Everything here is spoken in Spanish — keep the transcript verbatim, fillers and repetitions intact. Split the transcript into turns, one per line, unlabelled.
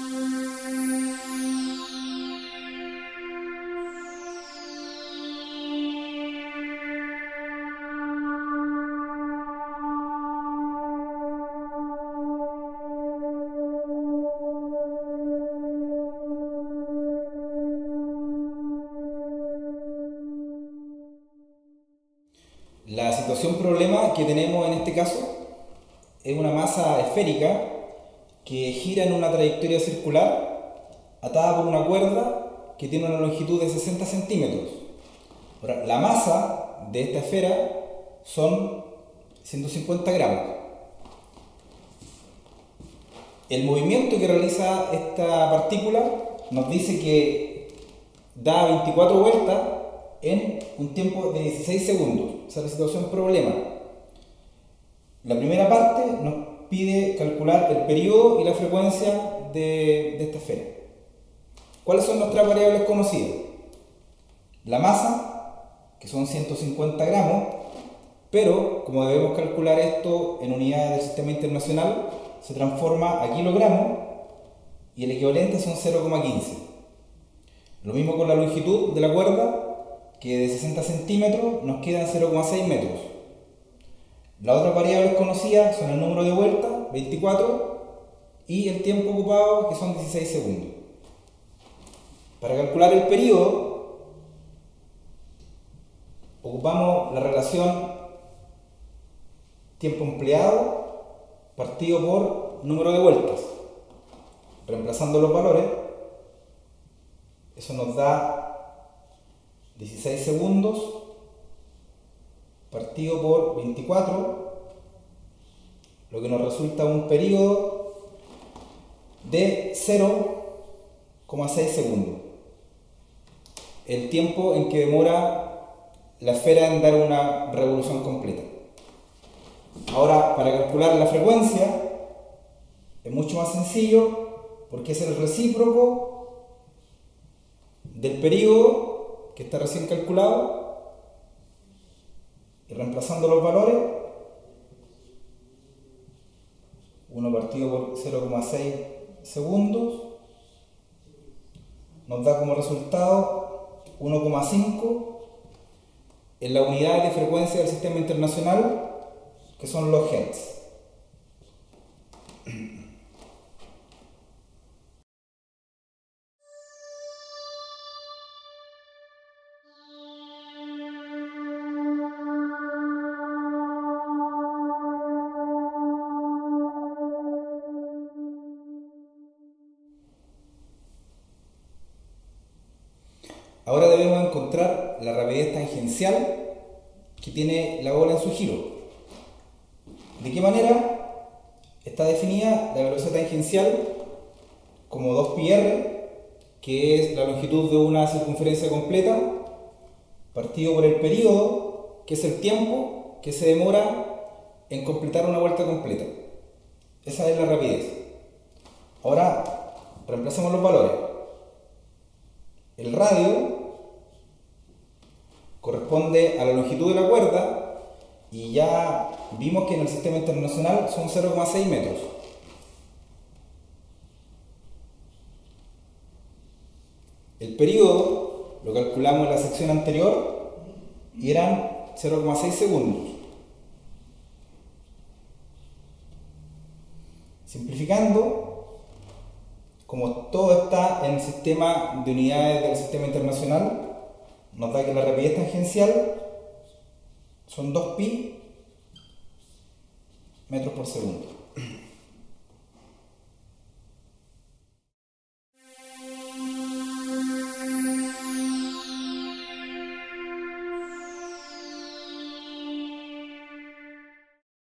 La situación problema que tenemos en este caso es una masa esférica que gira en una trayectoria circular atada por una cuerda que tiene una longitud de sesenta centímetros. Ahora, la masa de esta esfera son ciento cincuenta gramos. El movimiento que realiza esta partícula nos dice que da veinticuatro vueltas en un tiempo de dieciséis segundos. Esa es la situación problema. La primera parte nos pide calcular el periodo y la frecuencia de, de esta esfera. ¿Cuáles son nuestras variables conocidas? La masa, que son ciento cincuenta gramos, pero como debemos calcular esto en unidades del sistema internacional, se transforma a kilogramos y el equivalente son cero coma quince. Lo mismo con la longitud de la cuerda, que de sesenta centímetros nos quedan cero coma seis metros. Las otras variables conocidas son el número de vueltas, veinticuatro, y el tiempo ocupado, que son dieciséis segundos. Para calcular el periodo, ocupamos la relación tiempo empleado partido por número de vueltas. Reemplazando los valores, eso nos da dieciséis segundos partido por veinticuatro, lo que nos resulta un periodo de cero coma seis segundos. El tiempo en que demora la esfera en dar una revolución completa. Ahora, para calcular la frecuencia es mucho más sencillo porque es el recíproco del periodo que está recién calculado, y reemplazando los valores, uno partido por cero coma seis segundos nos da como resultado uno coma cinco en la unidad de frecuencia del sistema internacional, que son los hertz. Ahora debemos encontrar la rapidez tangencial que tiene la bola en su giro. ¿De qué manera? Está definida la velocidad tangencial como dos pi r, que es la longitud de una circunferencia completa, partido por el periodo, que es el tiempo que se demora en completar una vuelta completa. Esa es la rapidez. Ahora reemplacemos los valores. El radio corresponde a la longitud de la cuerda y ya vimos que en el sistema internacional son cero coma seis metros. El periodo lo calculamos en la sección anterior y eran cero coma seis segundos. Simplificando, como todo está en el sistema de unidades del sistema internacional, nos da que la rapidez tangencial son dos pi metros por segundo.